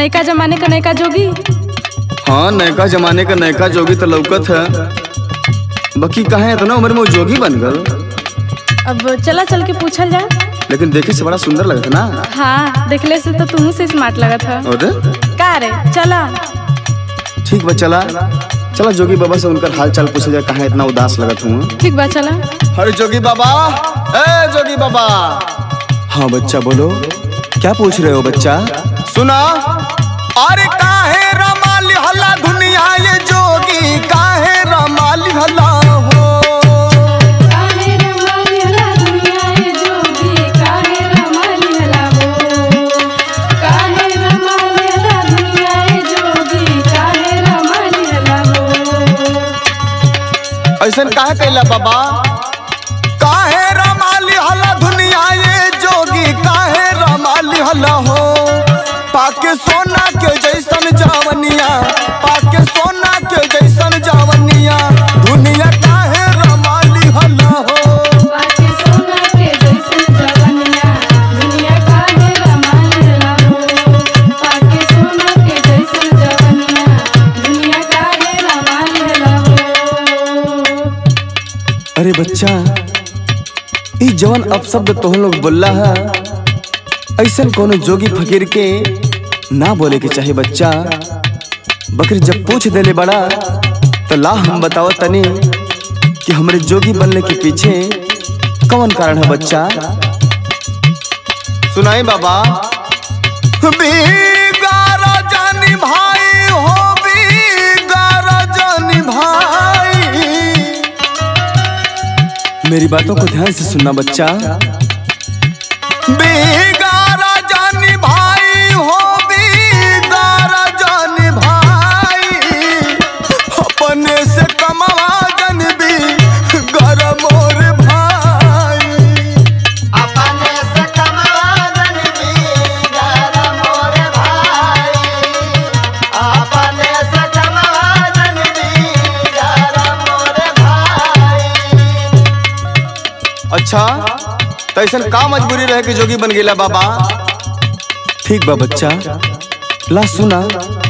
नयका जमाने का नयका जोगी। हाँ, नयका जमाने का नयका जोगी तो लौकत है, बाकी कहे इतना उम्र में जोगी बन गल। अब चला चल के पूछल जाए। लेकिन देखे से बड़ा सुंदर लगता ना। हाँ, देखले से तो तुम से स्मार्ट लगत है। का रे, चला। ठीक बा, चला चला जोगी बाबा से उनका हाल चाल पूछा जाए, कहाँ इतना उदास लगत हूँ। ठीक बा, चला। अरे जोगी बाबा, ए जोगी बाबा। हाँ बच्चा, बोलो क्या पूछ रहे हो बच्चा। सुना। अरे काहे रमाली हल्ला दुनिया ये जोगी, काहे रमाली हल्ला हो। काहे रमाली हल्ला दुनिया ये जोगी, काहे रमाली हल्ला हो। काहे रमाली हल्ला दुनिया ये जोगी, काहे रमाली हल्ला हो। ऐसन काहे कैला बाबा। काहे रमाली हल्ला दुनिया ये जोगी, काहे रमाली हल्ला हो। पाके सोना के जैसन जावनिया, पाके सोना के जैसन जावनिया, दुनिया काहे रमाली हल्ला हो। पाके सोना के जैसन जावनिया, दुनिया काहे रमाली हल्ला हो। पाके सोना के जैसन जावनिया, दुनिया काहे रमाली हल्ला हो। अरे बच्चा, ई जवन अपशब्द तोह लोग बोला है, ऐसन कोनो जोगी फकीर के ना बोले के चाहे बच्चा। बकरी जब पूछ देले बड़ा तो ला हम बताओ तनी कि हमरे जोगी बनने के पीछे कौन कारण है बच्चा। सुनाई बाबा। बिगारा जानी भाई हो, बिगारा जानी भाई। मेरी बातों को ध्यान से सुनना बच्चा। बिगारा जानी भाई हो, बिगारा जानी भाई। अपने से कमावा जन भी गरम और भाई। अपने से कमावा जन भी गरम और भाई। अपने से कमावा जन भी गरम और भाई। अच्छा, तो ऐसा का मजबूरी रहे कि जोगी बन गेला बाबा। ठीक बा बच्चा, ला सुना।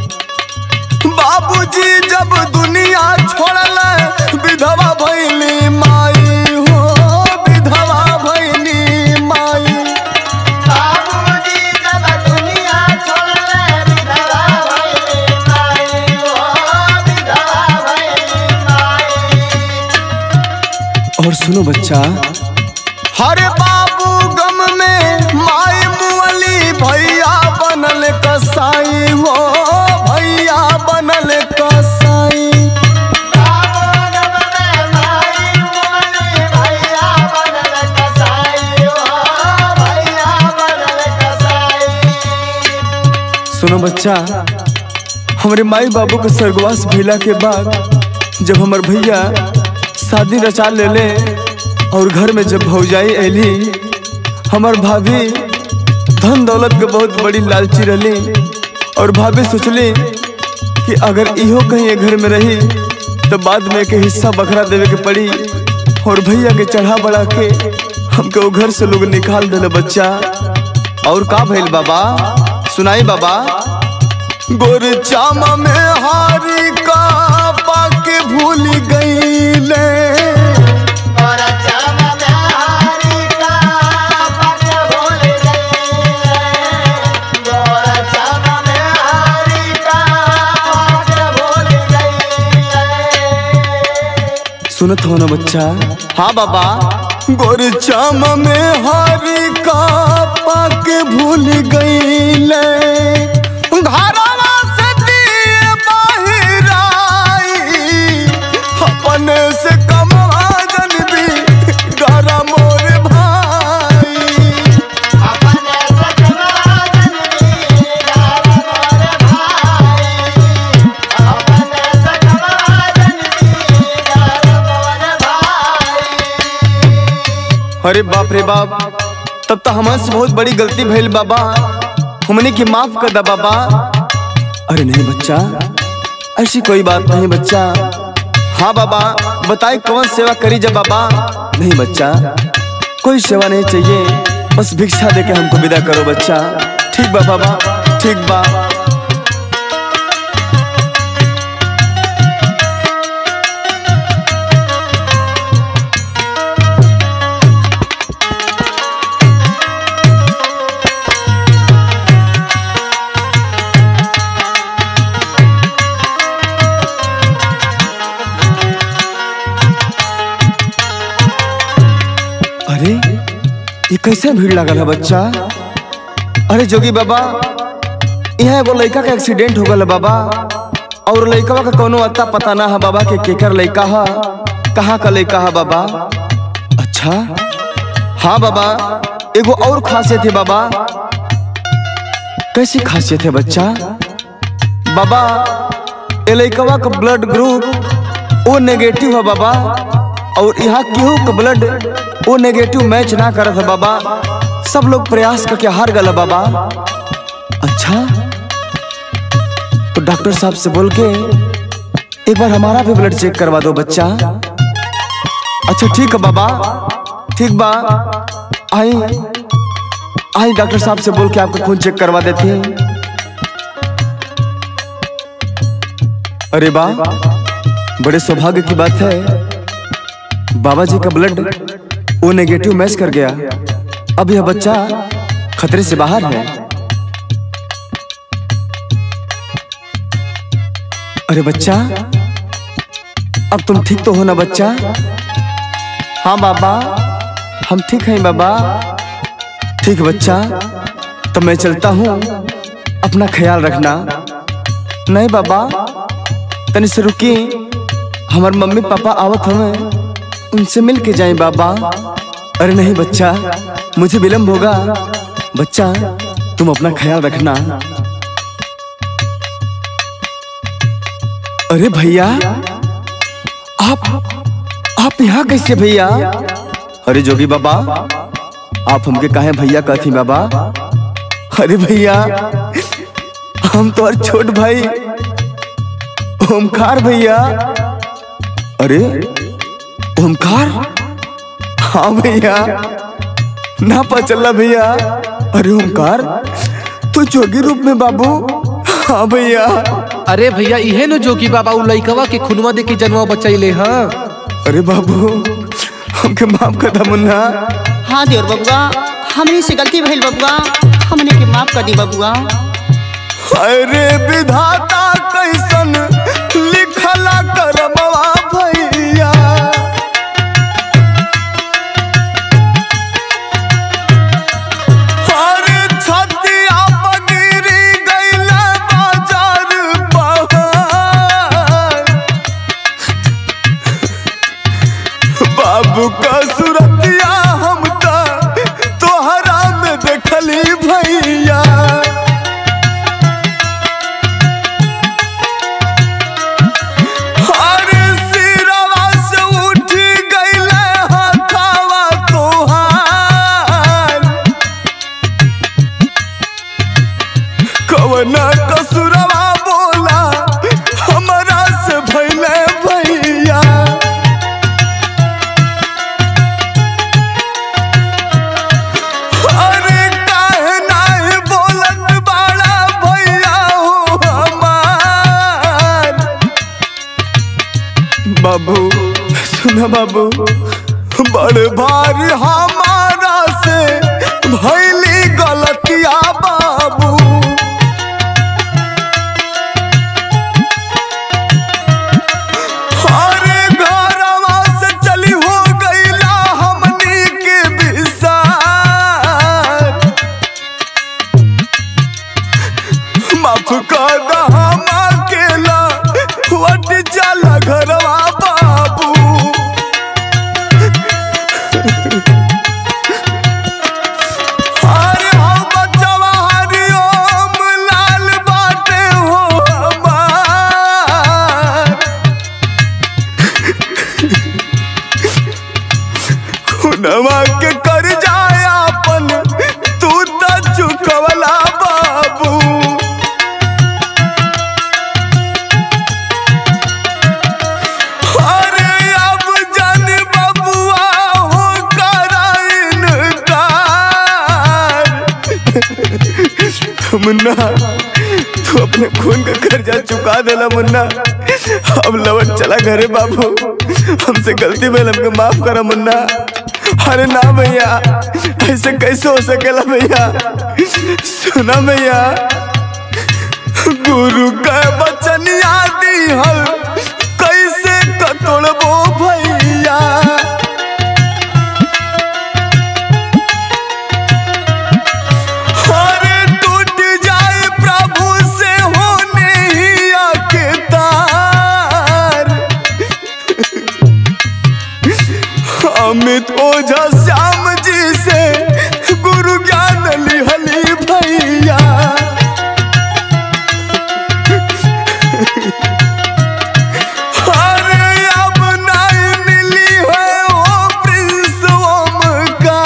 बाबूजी जब दुनिया छोड़ल, विधवा भइली माई हो, विधवा भइली माई। बाबूजी जब दुनिया छोड़ले, विधवा भइली माई हो, विधवा भइली माई। और सुनो बच्चा। हरे बाबू गम में माई मुअली, भैया बनल कसाई हो, भैया बनल कसाई। बाबू गम में माई मुअली, भैया बनल कसाई हो, भैया बनल कसाई। सुनो बच्चा, हमारे माई बाबू के स्वर्गवास भइला के बाद जब हमार भैया शादी रचा ले ले और घर में जब भौजाई ऐली, हमार भाभी धन दौलत के बहुत बड़ी लालची रही। और भाभी सोचली कि अगर इहो कहीं घर में रही तो बाद में के हिस्सा बखरा देवे के पड़ी। और भैया के चढ़ा बढ़ा के हमके वो घर से लोग निकाल देले बच्चा। और का भइल बाबा, सुनाई बाबा। गोर चामा में हारी का पाके भूल गईले। सुनत हो ना बच्चा। हाँ बाबा। गोर चामा में हारी का पाके भूल गईले। घरवा से दिए बाहिर आई, अपने से कमवा जन भी गरम और भाई। अपने से कमवा जन भी गरम और भाई। अपने से कमवा जन भी गरम और भाई। अरे बाप रे बाप, तब तो हमसे बहुत बड़ी गलती भइल बाबा, हमने की माफ कर दा बाबा। अरे नहीं बच्चा, ऐसी कोई बात नहीं बच्चा। हाँ बाबा, बताए कौन सेवा करी जा बाबा। नहीं बच्चा, कोई सेवा नहीं चाहिए, बस भिक्षा देके हमको विदा करो बच्चा। ठीक बा बाबा, ठीक बा। ये कैसे भीड़ लगल है बच्चा? अरे जोगी बाबा, यहाँ एगो लड़का का एक्सीडेंट हो गल बाबा, और लड़का का कोनो अता पता ना है बाबा के केकर लड़का है, कहाँ का लड़का है बाबा। अच्छा हाँ बाबा, एगो और खासियत है बाबा। कैसी खासियत है बच्चा? बाबा ए लड़का का ब्लड ग्रुप ओ नेगेटिव है बाबा, और यहाँ केहू का ब्लड ओ नेगेटिव मैच ना करत है बाबा। सब लोग प्रयास करके हार गए बाबा। अच्छा तो डॉक्टर साहब से बोल के एक बार हमारा भी ब्लड चेक करवा दो बच्चा। अच्छा ठीक है बाबा, ठीक बा, आई आई डॉक्टर साहब से बोल के आपका खून चेक करवा देते हैं। अरे बा, बड़े सौभाग्य की बात है, बाबा जी का ब्लड ओ नेगेटिव मैच कर गया। अब यह बच्चा खतरे से बाहर है। अरे बच्चा, अब तुम ठीक तो हो ना बच्चा? हाँ बाबा, हम ठीक हैं बाबा। ठीक बच्चा, तो मैं चलता हूँ, अपना ख्याल रखना। नहीं बाबा, तनी से रुकी, हमारे मम्मी पापा आवत हमें, उनसे मिल के जाए बाबा। अरे नहीं बच्चा, मुझे विलम्ब होगा। बच्चा तुम अपना ख्याल रखना। अरे भैया, आप यहाँ कैसे भैया? अरे जोगी बाबा, आप हमके काहे भैया कहती बाबा? अरे भैया, हम तो छोट भाई ओमकार भैया। अरे ओमकार, हाँ भैया, ना पता चला भैया। अरे ओमकार, तू जोगी रूप में बाबू? हाँ भैया। अरे भैया, इहे नो जोगी बाबा उ लइकवा के खुनवा दे के जनवा बचैले हाँ। अरे बाबू, हमके माफ कर दा मुन्ना। हाँ देवर बबुआ, हमने से गलती भइल बबुआ, हमने के माफ कर दी बबुआ। अरे विधाता कैसन लिखला करमवा भैया। अरे छतिया बगिरी गइला बाजार पहाड़। बाबू का सूरतिया हम तोहरा में देखली भैया। कवना कसुरवा बोला हमरा से भइले भैया। अरे काहे नाही बोलत बाड़ा भैया हो हमार। बाबू सुना बाबू, बड़ भारी हमारा से भइली गलतिया बाबू। माफ कर दा हम अकेला वट जाला घरवा बाबू। अरे हम बच्चवा हरिओम लाल बाटे हो हमार। खुनवा के कर जाए अपन, तू तो चुकवला बाबू। मुन्ना, तू अपने खून का कर्जा चुका देला मुन्ना। अब लौट चला घरे बाबू, हमसे गलती भइल, हमके माफ करा मुन्ना। अरे ना भैया, ऐसे कैसे हो सकेला भैया? सुना भैया, गुरु का वचन यादी हल कैसे कतोड़बो भैया। अमित ओझा श्याम जी से गुरु ज्ञान लिहली भैया। अरे अब नहीं मिली है वो प्रिंस ओमकार।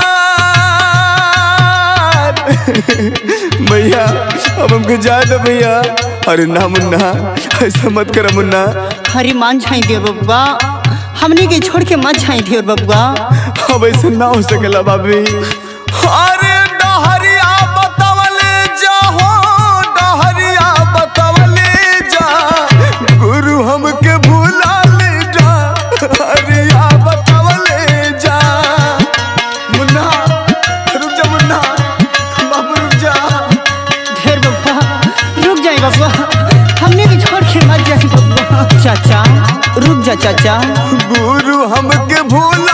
भैया अब हमको जाए दो भैया। अरे ना मुन्ना, ऐसा मत कर मुन्ना। अरे मान जाए देव बबुआ, हमने के छोड़ के मत जाए देव बबुआ। अब ऐसा ना हो सकेला भाभी। अरे डहरिया बतावले जा हो, डहरिया बतावले जा, गुरु हमके भूला ले जा। डहरिया बतावले जा। मुन्ना रुक जा, मुन्ना बाबू रुक जा। ढेर बबुआ रुक जाए बबुआ, हमने के छोड़ के मत जाए बबुआ। चाचा रुक जा चाचा। गुरु हमके भूला